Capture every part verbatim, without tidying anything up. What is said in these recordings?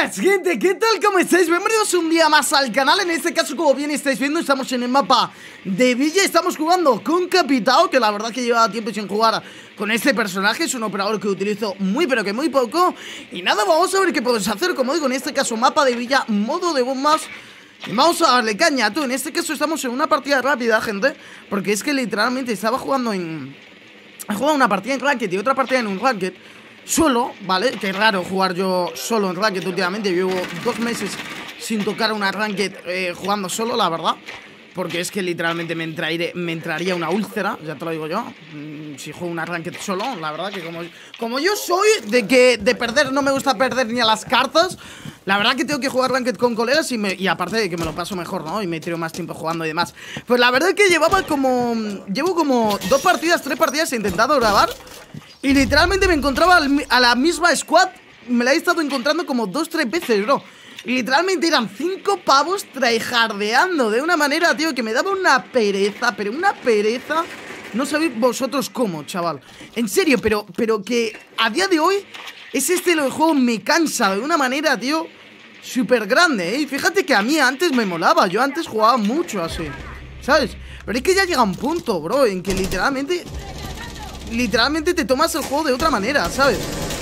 Buenas gente, ¿qué tal? ¿Cómo estáis? Bienvenidos un día más al canal. En este caso, como bien estáis viendo, estamos en el mapa de Villa. Estamos jugando con Capitao, que la verdad que lleva tiempo sin jugar con este personaje. Es un operador que utilizo muy pero que muy poco. Y nada, vamos a ver qué podemos hacer. Como digo, en este caso, mapa de Villa, modo de bombas. Y vamos a darle caña, tú. En este caso estamos en una partida rápida, gente, porque es que literalmente estaba jugando en... He jugado una partida en Ranked y otra partida en un Ranked solo, ¿vale? Que es raro jugar yo solo en Ranked últimamente. Llevo dos meses sin tocar una Ranked eh, jugando solo, la verdad. Porque es que literalmente me, entraire, me entraría una úlcera, ya te lo digo yo. Si juego una Ranked solo, la verdad que como, como yo soy de que de perder no me gusta perder ni a las cartas. La verdad que tengo que jugar Ranked con colegas y, me, y aparte de que me lo paso mejor, ¿no? Y me tiro más tiempo jugando y demás. Pues la verdad que llevaba como... Llevo como dos partidas, tres partidas he intentado grabar. Y literalmente me encontraba a la misma squad. Me la he estado encontrando como dos, tres veces, bro. Y literalmente eran cinco pavos tryhardeando de una manera, tío, que me daba una pereza, pero una pereza. No sabéis vosotros cómo, chaval. En serio, pero, pero que a día de hoy ese estilo de juego me cansa de una manera, tío, súper grande, ¿eh? Y fíjate que a mí antes me molaba. Yo antes jugaba mucho así, ¿sabes? Pero es que ya llega un punto, bro, en que literalmente... Literalmente te tomas el juego de otra manera, ¿sabes?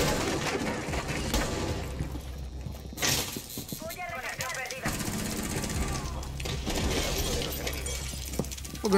Ok.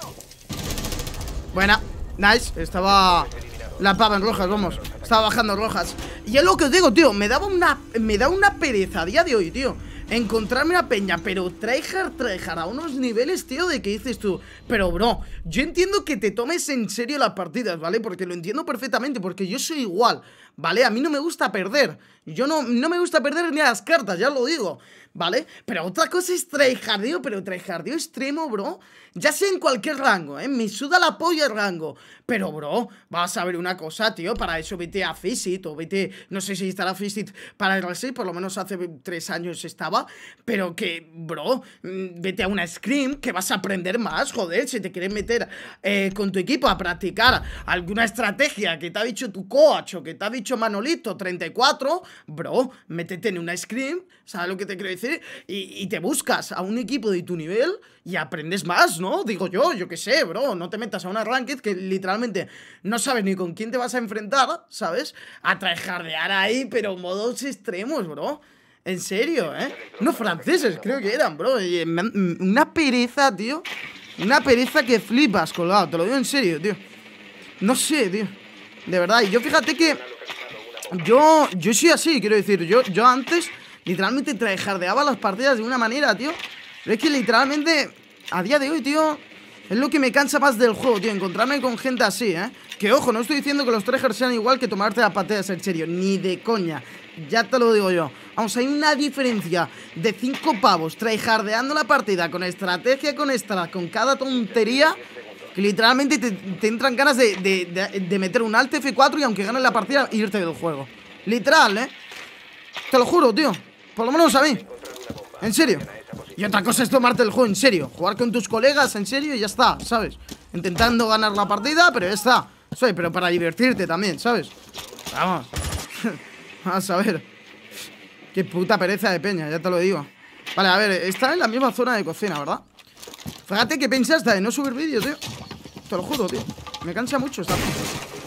Buena, nice. Estaba la pava en rojas, vamos. Estaba bajando rojas. Y es lo que os digo, tío. Me daba una, me da una pereza a día de hoy, tío, encontrarme una peña, pero tryhard, tryhard a unos niveles, tío, de que dices tú. Pero, bro, yo entiendo que te tomes en serio las partidas, ¿vale? Porque lo entiendo perfectamente, porque yo soy igual, ¿vale? A mí no me gusta perder. Yo no, no me gusta perder ni a las cartas, ya lo digo, ¿vale? Pero otra cosa es tryhardeo, pero tryhardeo extremo, bro. Ya sea en cualquier rango, ¿eh? Me suda la polla el rango. Pero, bro, vas a ver una cosa, tío. Para eso vete a Faceit o vete... No sé si estará Faceit para el R seis. Por lo menos hace tres años estaba. Pero que, bro, vete a una Scream, que vas a aprender más, joder. Si te quieres meter eh, con tu equipo a practicar alguna estrategia que te ha dicho tu coach o que te ha dicho Manolito treinta y cuatro, bro, métete en una Scream, ¿sabes lo que te quiero decir? Y, y te buscas a un equipo de tu nivel y aprendes más, ¿no? Digo yo, yo qué sé, bro. No te metas a una Ranked que literalmente no sabes ni con quién te vas a enfrentar, ¿sabes? A tryhardear ahí, pero modos extremos, bro. En serio, ¿eh? No franceses, creo que eran, bro. Y una pereza, tío. Una pereza que flipas, colgado. Te lo digo en serio, tío. No sé, tío. De verdad. Y yo fíjate que... Yo, yo soy así, quiero decir. Yo, yo antes literalmente tryhardeaba las partidas de una manera, tío. Pero es que literalmente, a día de hoy, tío, es lo que me cansa más del juego, tío. Encontrarme con gente así, ¿eh? Que, ojo, no estoy diciendo que los tryhards sean igual que tomarte las partidas en serio. Ni de coña. Ya te lo digo yo. Vamos, hay una diferencia de cinco pavos tryhardeando la partida con estrategia, con extra, con cada tontería, que literalmente te, te entran ganas de, de, de, de meter un alt F cuatro y aunque ganes la partida, irte del juego. Literal, ¿eh? Te lo juro, tío. Por lo menos a mí. En serio. Y otra cosa es tomarte el juego en serio. Jugar con tus colegas en serio y ya está, ¿sabes? Intentando ganar la partida, pero ya está. Soy, pero para divertirte también, ¿sabes? Vamos. Vamos a ver. Qué puta pereza de peña, ya te lo digo. Vale, a ver, está en la misma zona de cocina, ¿verdad? Fíjate que pensaste de no subir vídeos, tío. Te lo juro, tío. Me cansa mucho esta cosa.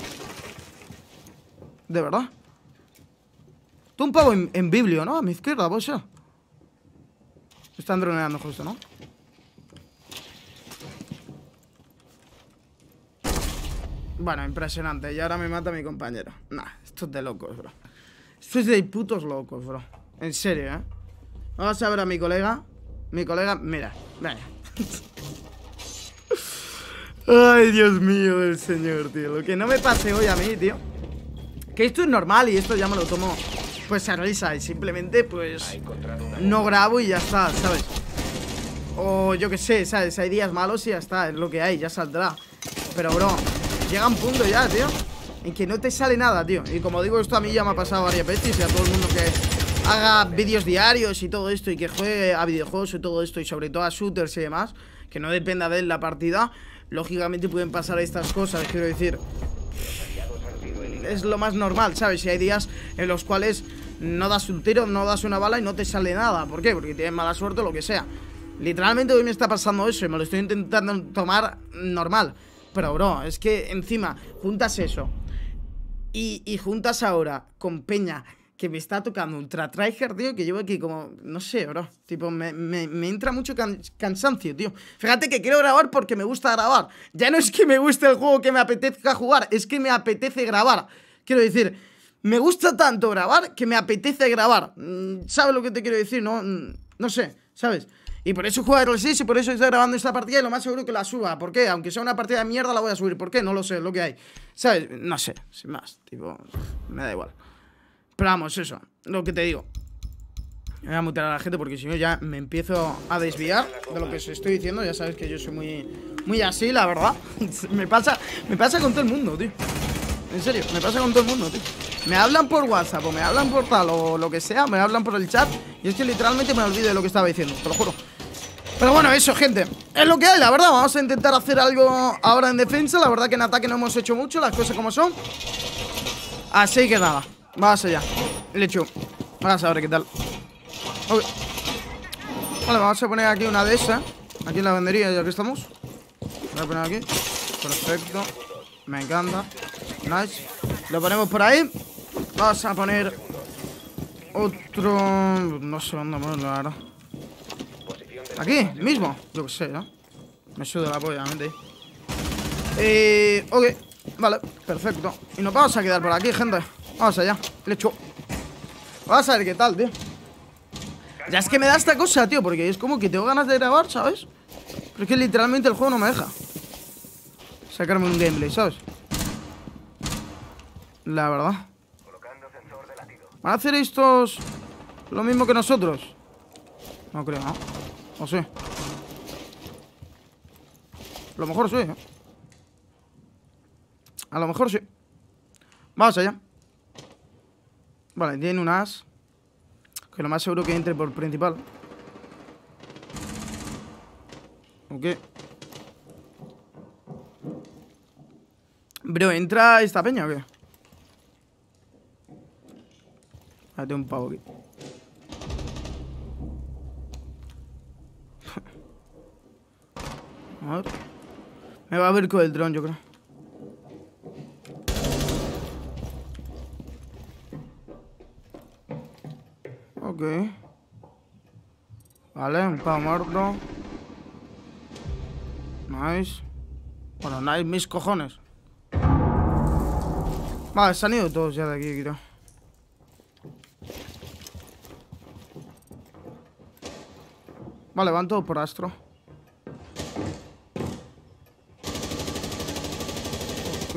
De verdad. Tú un pavo en, en biblio, ¿no? A mi izquierda, pues ya. Están droneando justo, ¿no? Bueno, impresionante. Y ahora me mata mi compañero. Nah, esto es de locos, bro. Esto es de putos locos, bro. En serio, ¿eh? Vamos a ver a mi colega. Mi colega, mira, venga. Ay, Dios mío del señor, tío. Lo que no me pase hoy a mí, tío. Que esto es normal y esto ya me lo tomo pues a risa. Y simplemente, pues, no grabo y ya está, ¿sabes? O yo qué sé, ¿sabes? Hay días malos y ya está, es lo que hay, ya saldrá. Pero, bro, llega un punto ya, tío, en que no te sale nada, tío. Y como digo, esto a mí ya me ha pasado varias veces. Y a todo el mundo que haga vídeos diarios y todo esto, y que juegue a videojuegos y todo esto, y sobre todo a shooters y demás, que no dependa de él la partida, lógicamente pueden pasar estas cosas, quiero decir. Es lo más normal, ¿sabes? Y hay días en los cuales no das un tiro, no das una bala y no te sale nada. ¿Por qué? Porque tienes mala suerte o lo que sea. Literalmente hoy me está pasando eso y me lo estoy intentando tomar normal. Pero bro, es que encima juntas eso y, y juntas ahora con Peña que me está tocando ultra tryhard, tío, que llevo aquí como, no sé, bro. Tipo, me, me, me entra mucho can, cansancio, tío. Fíjate que quiero grabar porque me gusta grabar. Ya no es que me guste el juego que me apetezca jugar, es que me apetece grabar. Quiero decir, me gusta tanto grabar que me apetece grabar. ¿Sabes lo que te quiero decir? No, no sé, ¿sabes? Y por eso juego a R seis y por eso estoy grabando esta partida y lo más seguro que la suba. ¿Por qué? Aunque sea una partida de mierda la voy a subir. ¿Por qué? No lo sé, es lo que hay. ¿Sabes? No sé, sin más. Tipo, me da igual. Pero vamos, eso, lo que te digo. Me voy a mutear a la gente porque si no ya me empiezo a desviar de lo que os estoy diciendo. Ya sabes que yo soy muy, muy así, la verdad. me, pasa, me pasa con todo el mundo, tío. En serio, me pasa con todo el mundo, tío. Me hablan por WhatsApp o me hablan por tal o lo que sea, me hablan por el chat y es que literalmente me olvido de lo que estaba diciendo, te lo juro. Pero bueno, eso, gente, es lo que hay, la verdad. Vamos a intentar hacer algo ahora en defensa. La verdad que en ataque no hemos hecho mucho, las cosas como son. Así que nada, vamos allá. Lechu, vamos a ver qué tal. Okay. Vale, vamos a poner aquí una de esas. Aquí en la lavandería, ya que estamos. Voy a poner aquí. Perfecto, me encanta. Nice. Lo ponemos por ahí. Vamos a poner otro... No sé dónde ponerlo, la verdad. Aquí, mismo. Yo qué sé, ¿no? Me suda la polla, mente. Eh... Ok. Vale, perfecto. Y nos vamos a quedar por aquí, gente. Vamos allá. Le echo. Vamos a ver qué tal, tío. Ya es que me da esta cosa, tío, porque es como que tengo ganas de grabar, ¿sabes? Pero es que literalmente el juego no me deja sacarme un gameplay, ¿sabes? La verdad. ¿Van a hacer estos lo mismo que nosotros? No creo, ¿no? O sí. A lo mejor sí, ¿eh? A lo mejor sí. Vamos allá. Vale, tiene un as. Que lo más seguro que entre por principal. Ok. Bro, ¿entra esta peña o qué? Ah, tengo un pavo aquí. A ver. Me va a ver con el dron, yo creo. Ok. Vale, un pavo muerto. Nice. Bueno, nice, mis cojones. Vale, se han ido todos ya de aquí, creo. Vale, van todos por Astro. Ok.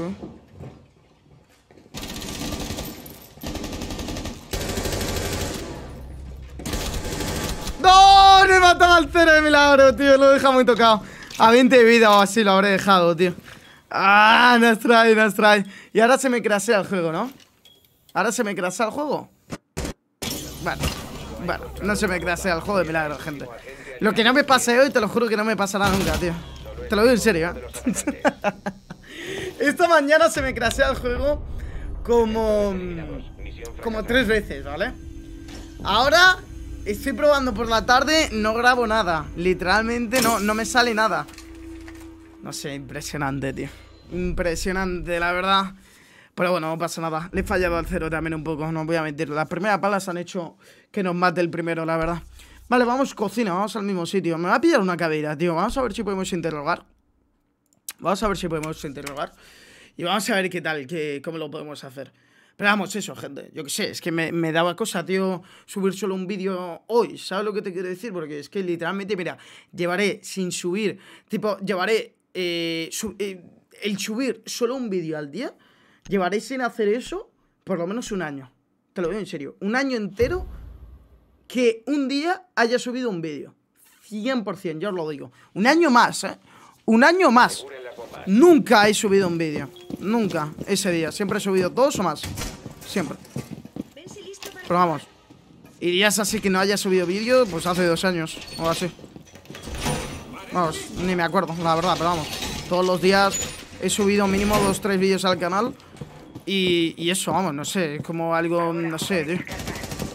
¡No! ¡Me he matado al cero de milagro, tío! Lo he dejado muy tocado. A veinte de vida o así lo habré dejado, tío. ¡Ah! Nos trae, nos trae. Y ahora se me crasea el juego, ¿no? ¿Ahora se me crasea el juego? Bueno, bueno, no se me crasea el juego de milagro, gente. Lo que no me pase hoy, te lo juro que no me pasará nunca, tío. Te lo digo en serio, ¿eh? Esta mañana se me crasea el juego como... Como tres veces, ¿vale? Ahora estoy probando por la tarde, no grabo nada. Literalmente no, no me sale nada. No sé, impresionante, tío. Impresionante, la verdad. Pero bueno, no pasa nada. Le he fallado al cero también un poco, no voy a mentir. Las primeras balas han hecho que nos mate el primero, la verdad. Vale, vamos cocina, vamos al mismo sitio. Me va a pillar una caveira, tío. Vamos a ver si podemos interrogar. Vamos a ver si podemos interrogar. Y vamos a ver qué tal, qué, cómo lo podemos hacer. Pero vamos, eso, gente. Yo qué sé, es que me, me daba cosa, tío, subir solo un vídeo hoy. ¿Sabes lo que te quiero decir? Porque es que literalmente, mira, llevaré sin subir, tipo, llevaré eh, su, eh, el subir solo un vídeo al día. Llevaré sin hacer eso por lo menos un año. Te lo digo en serio. Un año entero que un día haya subido un vídeo. cien por cien, yo os lo digo. Un año más, ¿eh? Un año más. Nunca he subido un vídeo. Nunca ese día. Siempre he subido dos o más. Siempre. Pero vamos. Y días así que no haya subido vídeo, pues hace dos años o así. Vamos, ni me acuerdo, la verdad, pero vamos. Todos los días he subido mínimo dos, tres vídeos al canal. Y, y eso, vamos, no sé, es como algo, no sé, tío.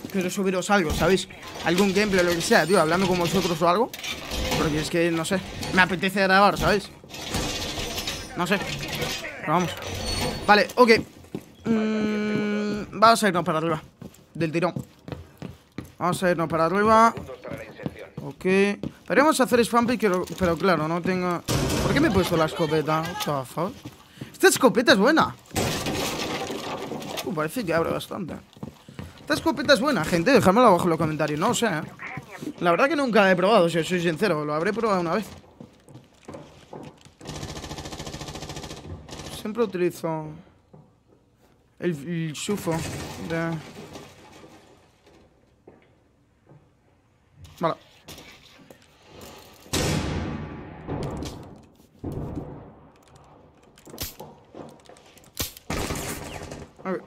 quiero subiros algo, ¿sabéis? Algún gameplay o lo que sea, tío, hablando con vosotros o algo. Porque es que, no sé, me apetece grabar, ¿sabéis? No sé. Pero vamos. Vale, ok. mm, Vamos a irnos para arriba. Del tirón. Vamos a irnos para arriba. Ok. Podríamos hacer spam pick, pero, pero claro, no tengo... ¿Por qué me he puesto la escopeta? What the fuck? Esta escopeta es buena. Uh, parece que abre bastante. Esta escopeta es buena, gente. Dejadmelo abajo en los comentarios. No sé, ¿eh? La verdad que nunca la he probado, si os soy sincero. Lo habré probado una vez. Siempre utilizo el, el shufo de... Vale. Okay.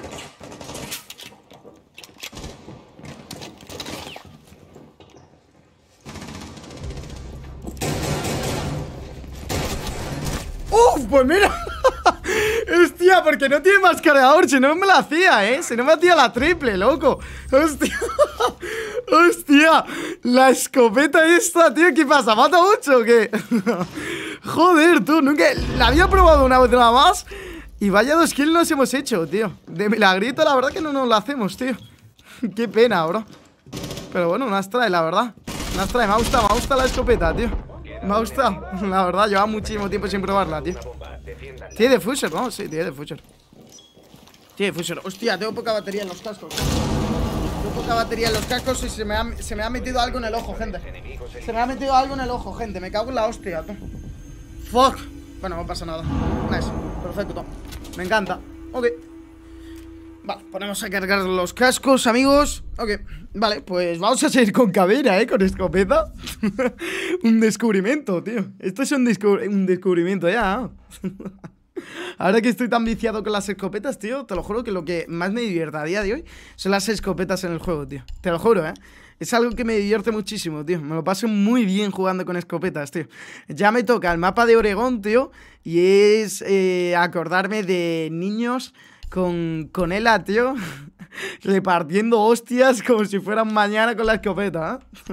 ¡Uf! Pues mira. Hostia, porque no tiene más cargador. Si no me la hacía, ¿eh? Si no me hacía la triple, loco. Hostia. Hostia. La escopeta esta, tío. ¿Qué pasa? ¿Mata mucho o qué? Joder, tú. Nunca... La había probado una vez nada más. Y vaya dos kills nos hemos hecho, tío. De milagrito, la verdad que no nos la hacemos, tío. Qué pena, bro. Pero bueno, una trae, la verdad. Una trae, me ha gustado, me ha gustado la escopeta, tío. Me ha gustado, la verdad, lleva muchísimo tiempo sin probarla, tío. Tiene defuser, ¿no? Sí, tiene defuser. Tiene defuser. Hostia, tengo poca batería en los cascos. Tengo poca batería en los cascos y se me ha, se me ha metido algo en el ojo, gente. Se me ha metido algo en el ojo, gente. Me cago en la hostia, tú. Fuck. Bueno, no pasa nada. Nice. Perfecto. Me encanta. Ok. Vale, ponemos a cargar los cascos, amigos. Ok, vale, pues vamos a seguir con cadena, ¿eh? Con escopeta. Un descubrimiento, tío. Esto es un, descub un descubrimiento ya. Ahora que estoy tan viciado con las escopetas, tío, te lo juro que lo que más me divierte a día de hoy son las escopetas en el juego, tío. Te lo juro, ¿eh? Es algo que me divierte muchísimo, tío. Me lo paso muy bien jugando con escopetas, tío. Ya me toca el mapa de Oregón, tío. Y es eh, acordarme de niños con, con Ela, tío. Repartiendo hostias como si fueran mañana con la escopeta, ¿eh?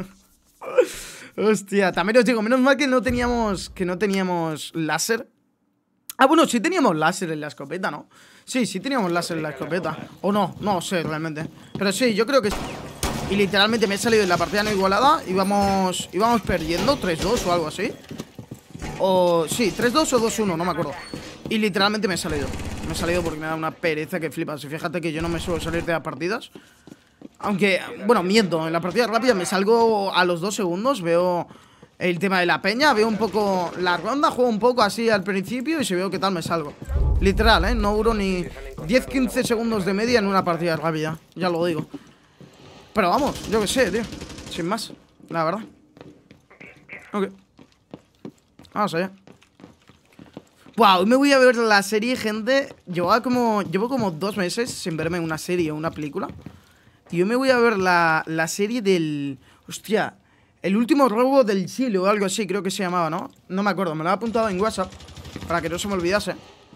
Hostia, también os digo, menos mal que no teníamos, que no teníamos láser. Ah, bueno, sí teníamos láser en la escopeta, ¿no? Sí, sí teníamos láser en la escopeta. O no, no sé realmente. Pero sí, yo creo que... Y literalmente me he salido en la partida no igualada. Íbamos, íbamos perdiendo tres dos o algo así. O... sí, tres dos o dos uno, no me acuerdo. Y literalmente me he salido. Me he salido porque me da una pereza que flipas. Y fíjate que yo no me suelo salir de las partidas. Aunque, bueno, miento. En la partida rápida me salgo a los dos segundos. Veo el tema de la peña. Veo un poco la ronda. Juego un poco así al principio. Y si veo qué tal me salgo. Literal, ¿eh? No duro ni diez quince segundos de media en una partida rápida. Ya lo digo. Pero vamos, yo qué sé, tío. Sin más, la verdad. Ok. Vamos allá. Wow, hoy me voy a ver la serie, gente. Llevo como, llevo como dos meses sin verme una serie o una película. Y yo me voy a ver la, la serie del... Hostia, el último robo del siglo o algo así, creo que se llamaba, ¿no? No me acuerdo, me lo he apuntado en WhatsApp para que no se me olvidase.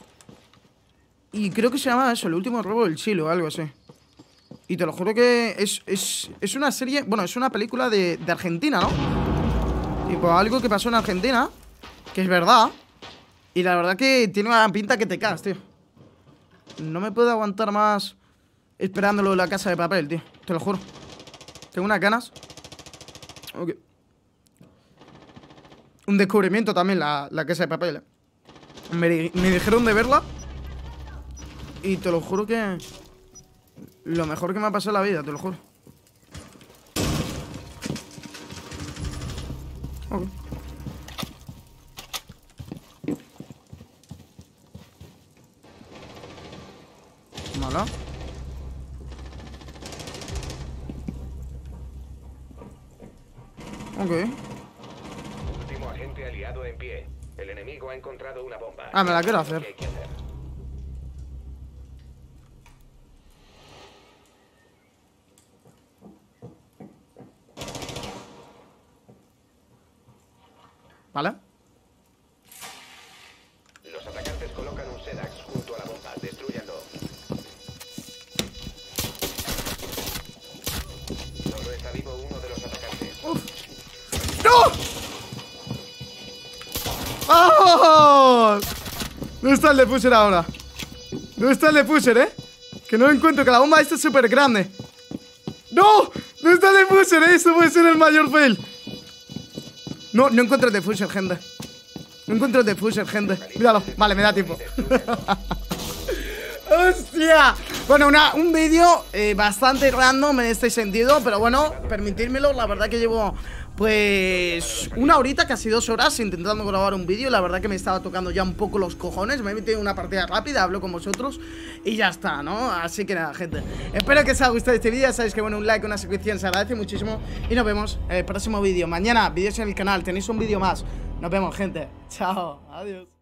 Y creo que se llamaba eso, el último robo del siglo o algo así. Y te lo juro que es, es, es una serie... Bueno, es una película de, de Argentina, ¿no? Tipo, algo que pasó en Argentina, que es verdad. Y la verdad que tiene una pinta que te cagas, tío. No me puedo aguantar más esperándolo en la Casa de Papel, tío. Te lo juro. Tengo unas ganas. Ok. Un descubrimiento también, la, la Casa de Papel, ¿eh? Me, me dijeron de verla. Y te lo juro que... lo mejor que me ha pasado en la vida, te lo juro. Ok. Mala. Ok. Último agente aliado en pie. El enemigo ha encontrado una bomba. Ah, me la quiero hacer. ¿Qué hay que hacer? ¿Vale? Los atacantes colocan un Sedax junto a la bomba. Destrúyanlo. ¡No! ¡Vamos! ¿Dónde está el defuser ahora? ¿Dónde está el defuser, eh? Que no lo encuentro, que la bomba esta es súper grande. ¡No! ¿Dónde está el defuser, eh? Esto puede ser el mayor fail. No, no encuentro el defuser, gente. No encuentro el defuser, gente. Míralo, vale, me da tiempo. ¡Hostia! Bueno, una, un vídeo eh, bastante random en este sentido, pero bueno, permitírmelo. La verdad que llevo, pues, una horita, casi dos horas intentando grabar un vídeo. La verdad que me estaba tocando ya un poco los cojones. Me he metido en una partida rápida, hablo con vosotros y ya está, ¿no? Así que nada, gente, espero que os haya gustado este vídeo. Ya sabéis que, bueno, un like, una suscripción se agradece muchísimo. Y nos vemos en el próximo vídeo. Mañana, vídeos en el canal, tenéis un vídeo más. Nos vemos, gente. Chao, adiós.